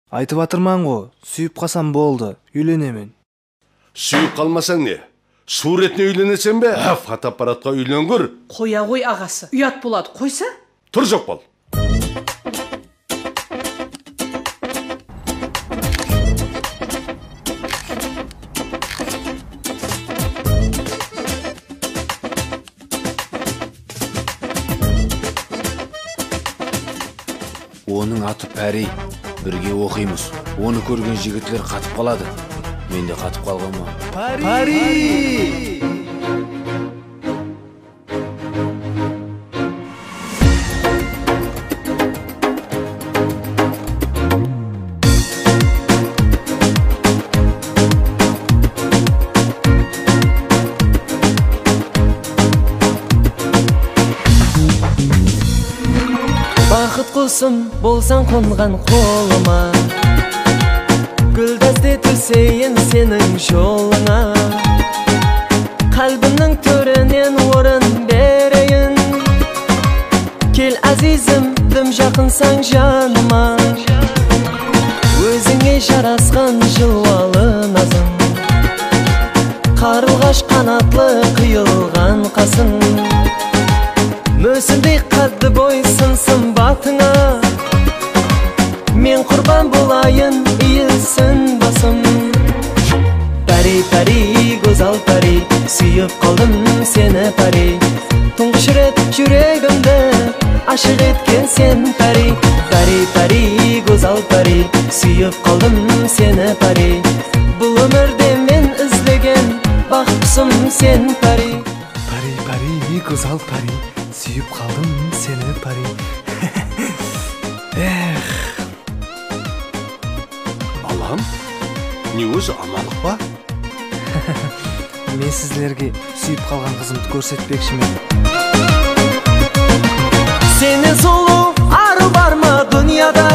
Айтып атырман го, сүйүп калсам болду, үйлөнөмүн. Сүйүп калмасаң не? Суретine үйленесен бе? Фотоаппаратқа үйленгір. Қоя қой ағасы. Ұят болады, қойса? Тұр жоқ бол. Оның аты Пәри. Бірге оқимыз. Оны көрген жігітлер қатып қалады. Мен де қатып қалғанмын. Пари! Бақыт құсым болсаң қонған қолыма, гүлдәсте төсейін сенің жолыңа. Қалбымның төрінен орын берейін, кел әзизім, дым жақынсаң жаныма. Өзіңе жарасқан жылуалы назым, қарылғаш қанатлы қиылған қасың. Мөсіндей қадды бой сымбатыңа, мен құрбан болайын иілсін басым. Пәри, пәри, гөзал пәри, сүйіп қалдым сені пәри. Тұңғыш рет жүрегімді ашық еткен сен пәри. Пәри, пәри, гөзал пәри, сүйіп қалдым сені пәри. Бұл өмірде мен іздеген бақытсым сен пәри. Пари, пари, гүзал пари, сүйіп қалдым сені пари. Эх. Балам, не өзі амалық ба? Мен сіздерге сүйіп қалған қызымды көрсетпекшімін. Сені зұлу ару бар ма дүнияда?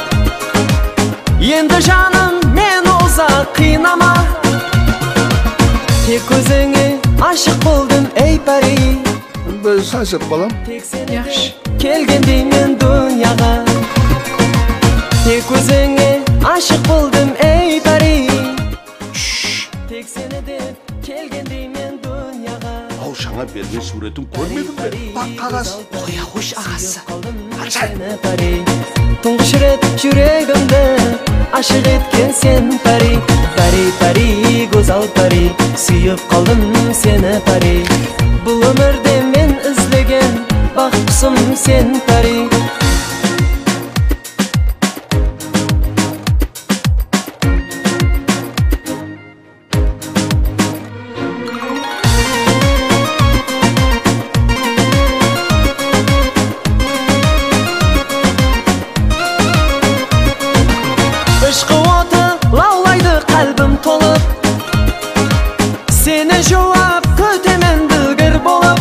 Енді жаным мен ұзақ қинама. Тек өзіңе ашық болдым ей пәри. Біз ашық балам. Яқшы. Келгендей мен дүнияға, тек өзіңе ашық болдым ей пәри. Тек сені деп келгендей мен дүнияға. Ау жаңа берген суретін көрмедің бе? Бақ қағаз. Қоя қойш ағасы. Тұңғыш рет жүрегімді ашық еткен сен пәри. Пәри, пәри, гөзал пәри, сүйіп қалдым сені пәри. Бұл өмірде мен іздеген бақытсым сен пәри. Ішқы оты лаулайды қалбым толып, сені жауап көтемен ділгір болып.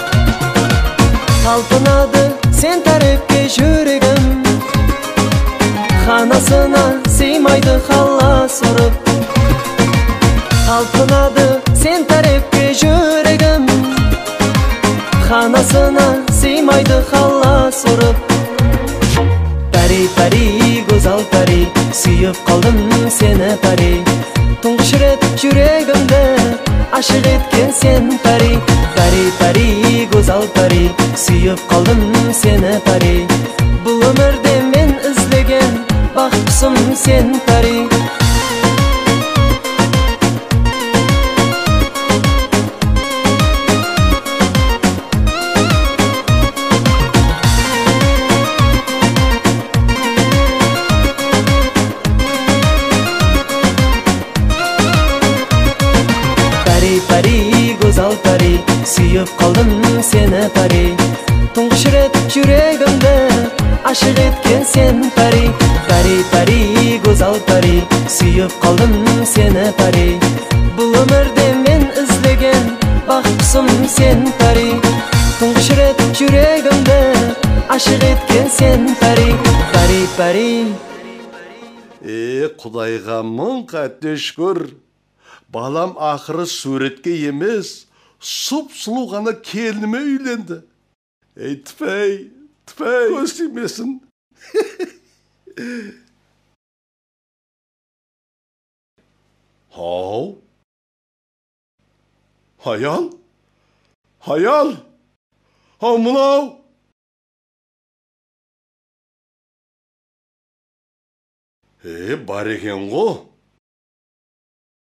Талпынады сен тәріпке жүрегім, қанасына сыймайды қалас ұрып. Талпынады сен тәріпке жүрегім, қанасына сыймайды қалас ұрып. Пәри, пәри, гөзал пәри, сүйіп қалдым сені пәри. Тұңғыш рет жүрегімді ашық еткен сен пәри. Пәри, пәри, гөзал пәри, сүйіп қалдым сені пәри. Бұл өмірде мен іздеген бақытсым сен пәри. Пәри, гөзал пәри, сүйіп қалдым сені пәри. Тұңғыш рет жүрегімді ашық еткен сен пәри. Пәри, пәри, гөзал пәри, сүйіп қалдым сені пәри. Бұл өмірде мен іздеген бақытсым сен пәри. Тұңғыш рет жүрегімді ашық еткен сен пәри. Пәри, пәри. Құдайға мың қатты шүкір. Балам ақыры суретке емес, сұп-сұлу ғана келініме үйленді. Ей, тіпәй, көз тимесін. Hau. Hayal. Hayal. Ha mınav. Бар екен го.